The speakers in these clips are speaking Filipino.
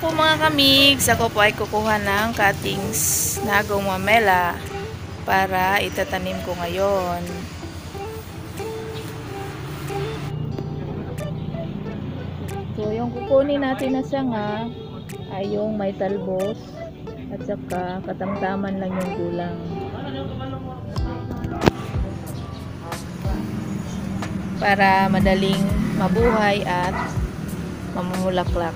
po mga kamigs, ako po ay kukuha ng cuttings na gumamela para itatanim ko ngayon. So yung kukunin natin na sanga ay yung may talbos at saka katamtaman lang yung gulang. Para madaling mabuhay at mamumulaklak.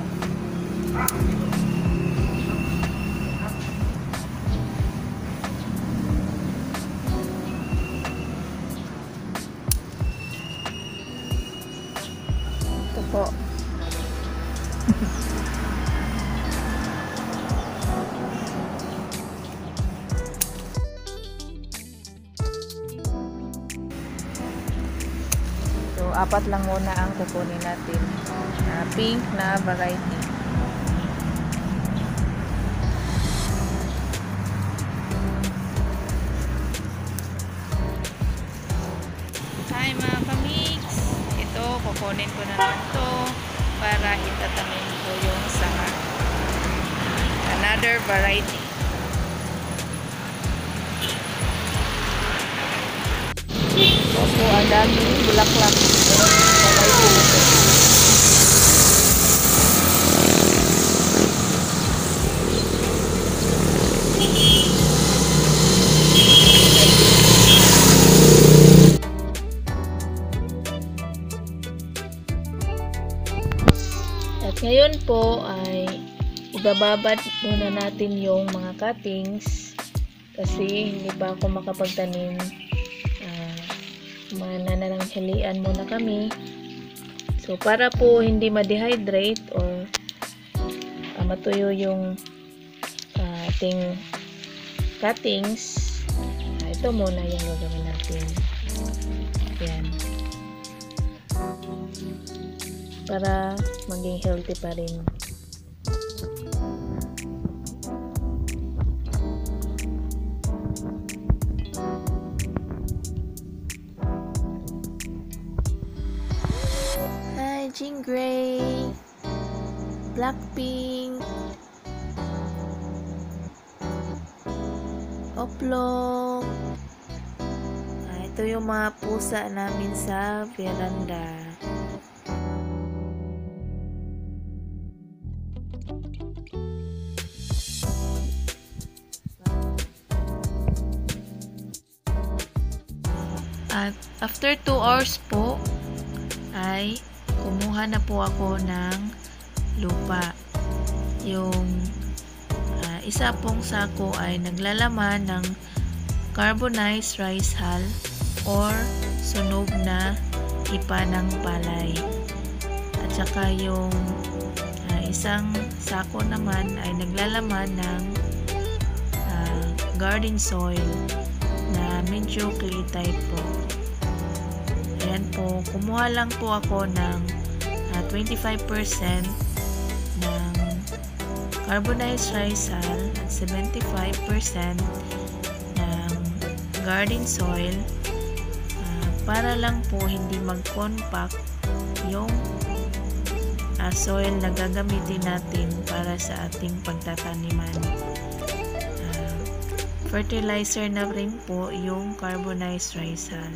Ito po. So, apat lang muna ang kukunin natin. Pink na variety. Hi mga kamigs! Ito, kukunin ko na naman to para itatanim ko yung sanga. Another variety. So, ang daming bulaklak. At ngayon po ay ibababad muna natin yung mga cuttings kasi hindi pa ako makapagtanim. Manananghalian muna kami. So para po hindi ma-dehydrate or matuyo yung ating cuttings, ito muna yung gagawin natin. Yan. Para maging healthy pa rin. Hi, Jean Grey, Blackpink, Oplong. Ito yung mga pusa namin sa veranda. At after 2 hours po ay kumuha na po ako ng lupa. Yung isa pong sako ay naglalaman ng carbonized rice hull or sunog na ipa ng palay. At saka yung isang sako naman ay naglalaman ng garden soil na medyo clay type po. Ayan po, kumuha lang po ako ng 25% ng carbonized rice hull at 75% ng garden soil para lang po hindi mag-compact yung soil na gagamitin natin para sa ating pagtataniman. Fertilizer na rin po yung carbonized rice hull.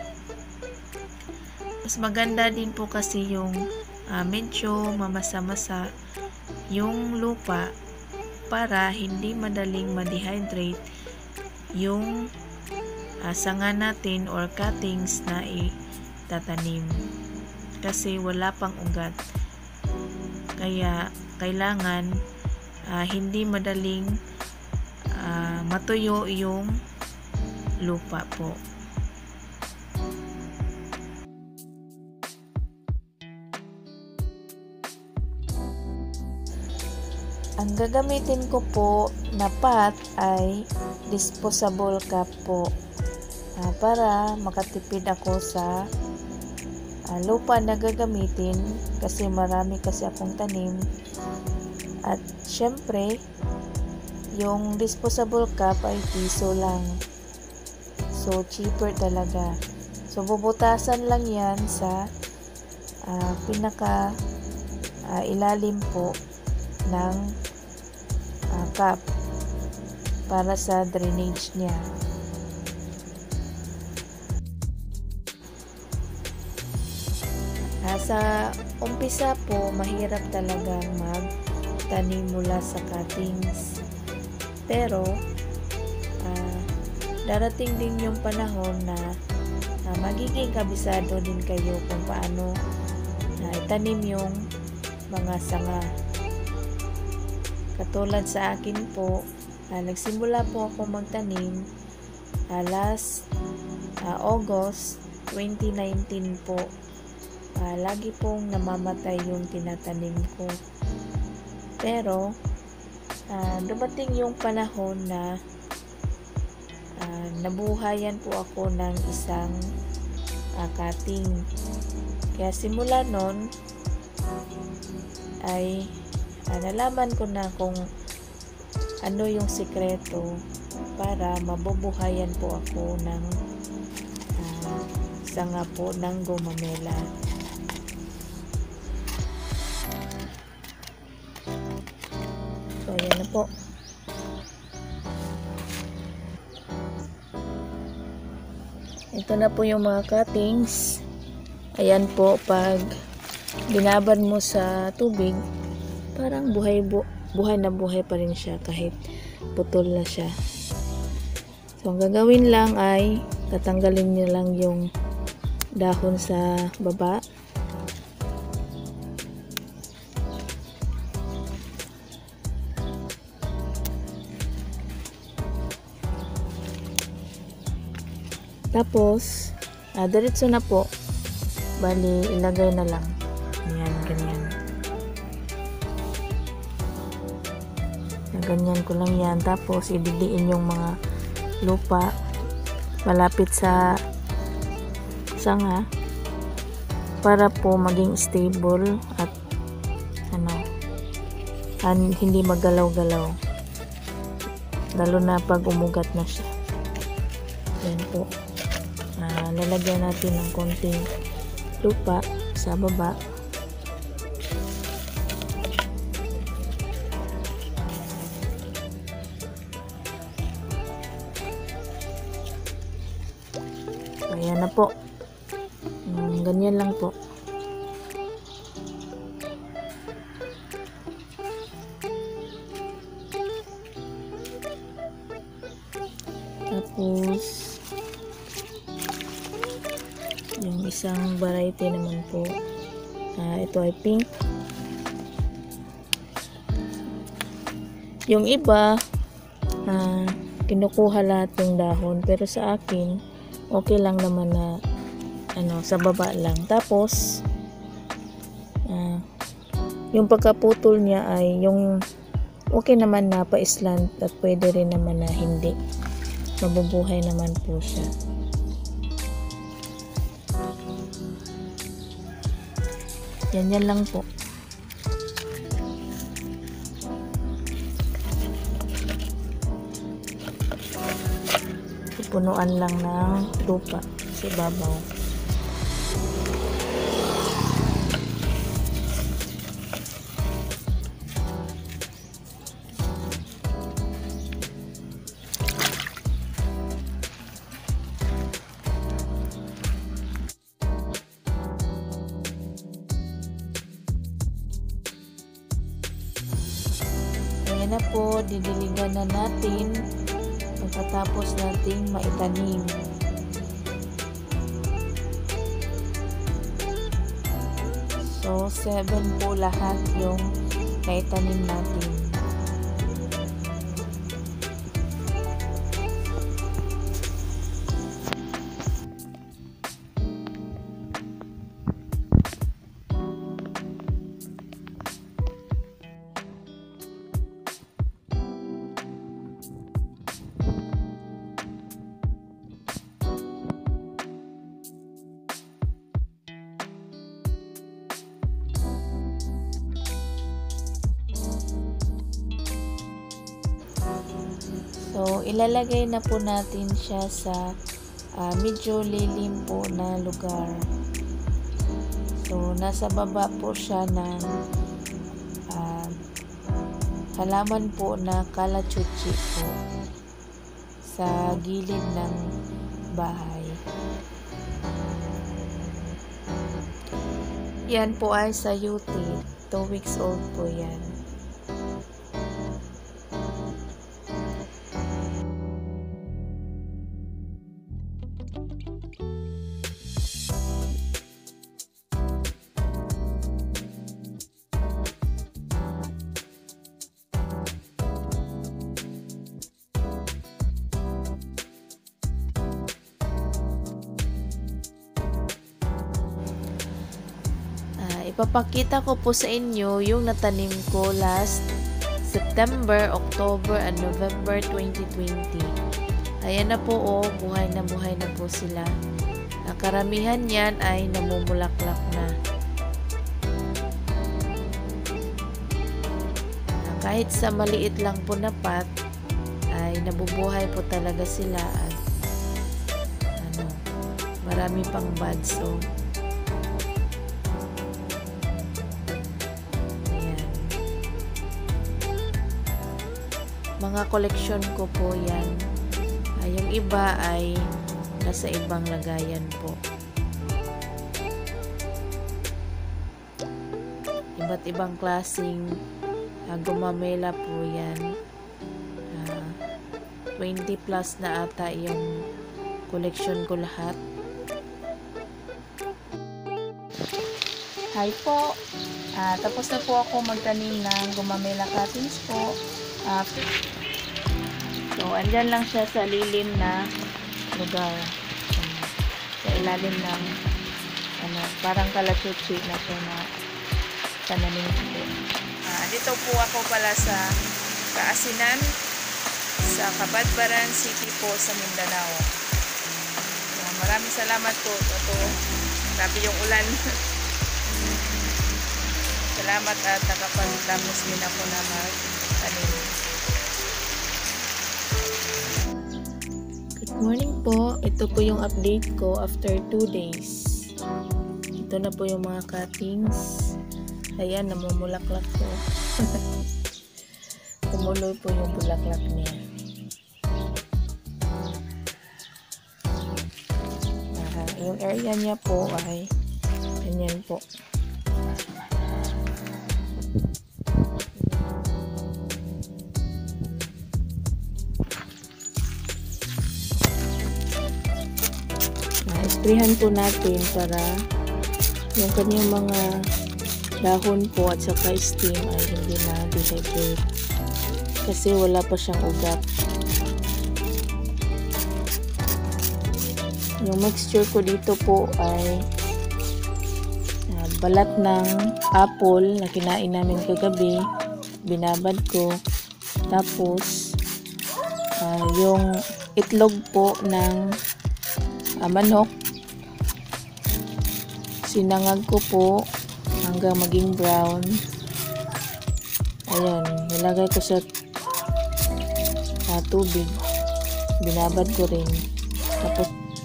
Mas maganda din po kasi yung medyo mamasa-masa yung lupa para hindi madaling ma-dehydrate yung sanga natin or cuttings na itatanim. Kasi wala pang ugat. Kaya kailangan hindi madaling matuyo yung lupa po. Ang gagamitin ko po na pot ay disposable cup po para makatipid ako sa lupa na gagamitin kasi marami kasi akong tanim. At syempre yung disposable cup ay piso lang. So cheaper talaga. So bubutasan lang yan sa pinaka ilalim po ng cup para sa drainage niya. Sa umpisa po, mahirap talagang magtanim mula sa cuttings. Pero, darating din yung panahon na magiging kabisado din kayo kung paano itanim yung mga sanga. Katulad sa akin po, nagsimula po ako magtanim last August 2019 po. Lagi pong namamatay yung tinatanim ko. Pero, dumating yung panahon na nabuhayan po ako ng isang cutting. Kaya simula nun ay nalaman ko na kung ano yung sikreto para mabubuhayan po ako ng sanga po ng gumamela. So, ayan na po. Ito na po yung mga cuttings. Ayan po, pag binabad mo sa tubig, parang buhay na buhay pa rin siya kahit putol na siya. So, ang gagawin lang ay tatanggalin niyo lang yung dahon sa baba. Tapos, diretso na po. Bali, ilagay na lang. Ayan, ganyan. Ganyan ko lang yan. Tapos, ididiin yung mga lupa malapit sa sanga para po maging stable at hindi magalaw-galaw. Lalo na pag umugat na siya. Yan po. Lalagyan natin ng konting lupa sa baba. Ayan na po. Ganyan lang po. Tapos yung isang variety naman po, ito ay pink. Yung iba kinukuha lahat yung dahon, pero sa akin okay lang naman na sa baba lang. Tapos yung pagkaputol niya ay yung okay naman na pa-slant at pwede rin naman na hindi. Mabubuhay naman po siya. Yan lang po. Pupunuan lang ng lupa sa ibabaw. Ayan na po, didiligan na natin pagkatapos nating maitanim. So, 7 po lahat yung naitanim natin. So, ilalagay na po natin siya sa medyo lilim po na lugar. So, nasa baba po siya ng halaman po na kalachuchi po sa gilid ng bahay. Yan po ay sayuti. 2 weeks old po yan. Ipapakita ko po sa inyo yung natanim ko last September, October, and November 2020. Ayan na po, oh, buhay na po sila. Ang karamihan yan ay namumulaklak na. Kahit sa maliit lang po na pot, ay nabubuhay po talaga sila at marami pang buds. So, mga koleksyon ko po yan. Yung iba ay nasa ibang lagayan po. Iba't ibang klaseng gumamela po yan. 20 plus na ata yung koleksyon ko lahat. Hi po! Tapos na po ako magtanim ng gumamela cuttings po. So, andyan lang siya sa lilim na lugar. Sa ilalim ng parang kalachuchi na siya na tanamin ko. Dito po ako pala sa Kaasinan, sa Cabadbaran City po sa Mindanao. Maraming salamat po. Ito, grabe yung ulan. Salamat at nakapagtapos din ako na magtanim. Good morning po. Ito po yung update ko after 2 days. Ito na po yung mga cuttings. Ayan, namumulaklak po. Tumuloy po yung bulaklak niya. Yung area niya po ay ganyan po. Sprayan po natin para yung kanyang mga dahon po at saka stem ay hindi na dehydrate kasi wala pa siyang ugat. Yung mixture ko dito po ay balat ng apple na kinain namin kagabi, binabad ko, tapos yung itlog po ng manok, sinangag ko po hanggang maging brown. Ayan, nilagay ko sa tubig, binabad ko rin, tapos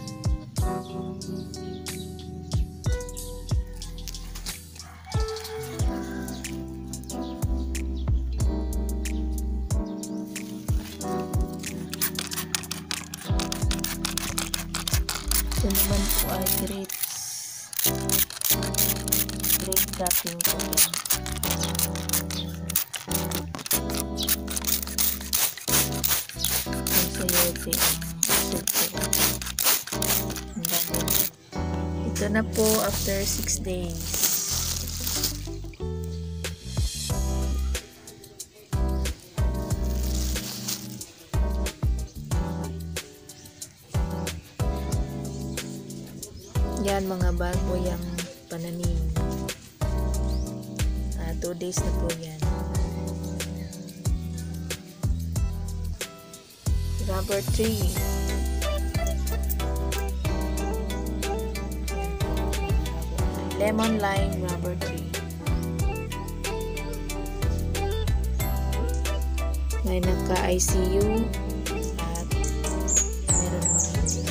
ito naman po ay grapes cutting ko yan. Ang sayote ang dami. Ito na po after 6 days. Yan, mga bago yung pananim. 2 days na po yan. Rubber tree. Lemon lime rubber tree. May nagka-ICU at meron naman hindi.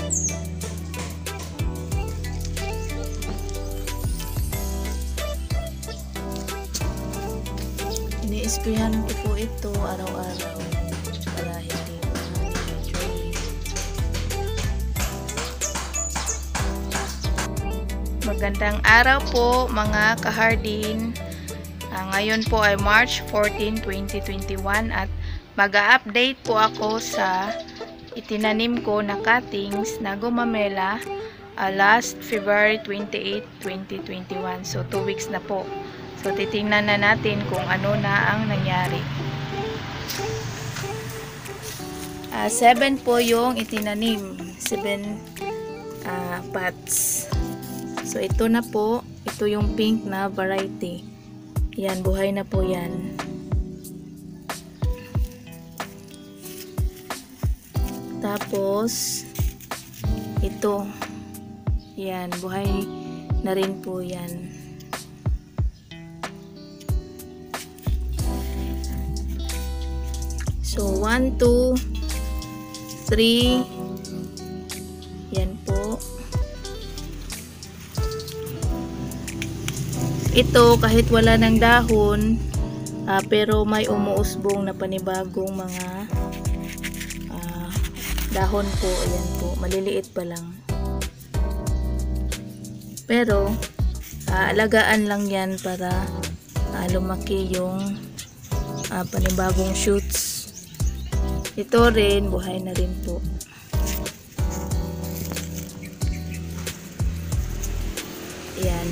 ini-sprayhan ko po ito araw-araw para hindi ma-dehydrate. Magandang araw po mga kahardin. Ngayon po ay March 14, 2021 at mag-a-update po ako sa itinanim ko na cuttings na gumamela last February 28, 2021. So 2 weeks na po. So titingnan na natin kung ano na ang nangyari. 7 po yung itinanim. 7 pots. So ito na po. Ito yung pink na variety. Yan, buhay na po yan. Tapos ito. Yan, buhay na rin po yan. So 1, 2, 3. Yan po. Ito kahit wala ng dahon, pero may umuusbong na panibagong mga dahon po. Ayan po, maliliit pa lang. Pero alagaan lang yan para lumaki yung panibagong shoots. Ito rin, buhay na rin po. Ayan.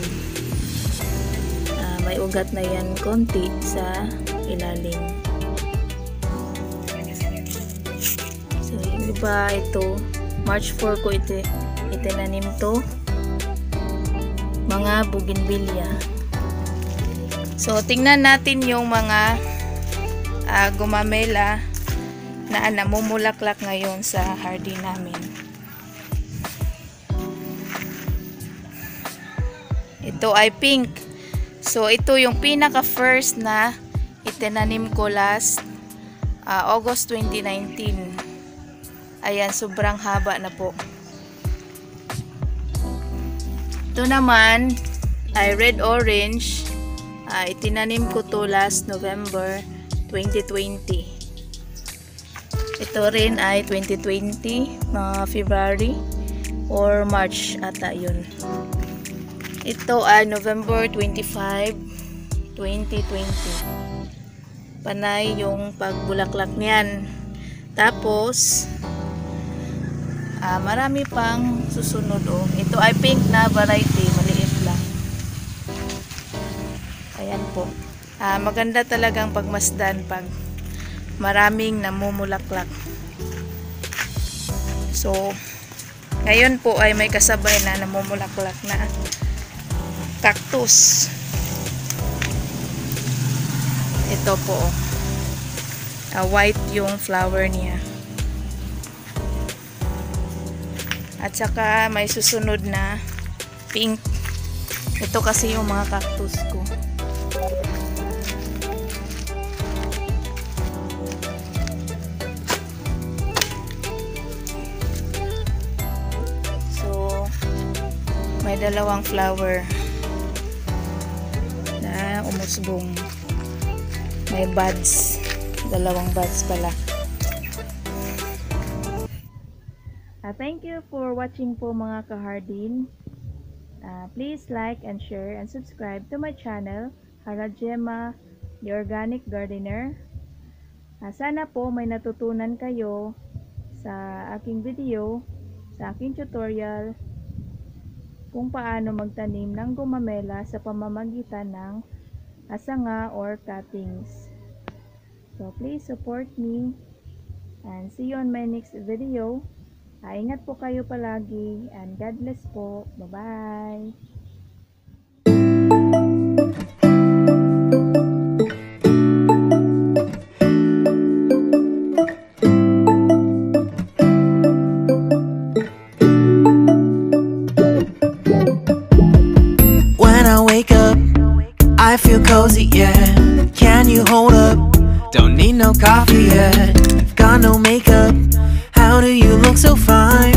May ugat na yan konti sa ilalim. So yung iba, ito March 4 ko itinanim to, mga bougainvillea. So tingnan natin yung mga gumamela na namumulaklak ngayon sa hardin namin. Ito ay pink. So ito yung pinaka first na itinanim ko last August 2019. Ayan, sobrang haba na po. Ito naman ay red orange. Itinanim ko to last November 2020. Ito rin ay 2020, mga February or March ata yun. Ito ay November 25, 2020. Panay yung pagbulaklak niyan. Tapos marami pang susunod. Ito ay pink na variety, maliit lang. Ayan po. Maganda talagang pagmasdan pag maraming namumulaklak. So ngayon po ay may kasabay na namumulaklak na cactus. Ito po, white yung flower niya. At saka may susunod na pink. Ito kasi yung mga cactus ko. So may dalawang flower na umusbong. May buds. Dalawang buds pala. Thank you for watching po mga kahardin. Please like and share and subscribe to my channel, Hala Gemma, the Organic Gardener. Sana po may natutunan kayo sa aking video, sa aking tutorial, kung paano magtanim ng gumamela sa pamamagitan ng sanga or cuttings. So please support me and see you on my next video. Ingat po kayo palagi and God bless po. Bye-bye! When I wake up, I feel cozy, yeah. Can you hold up? Don't need no coffee yet. Got no makeup. How do you look so fine?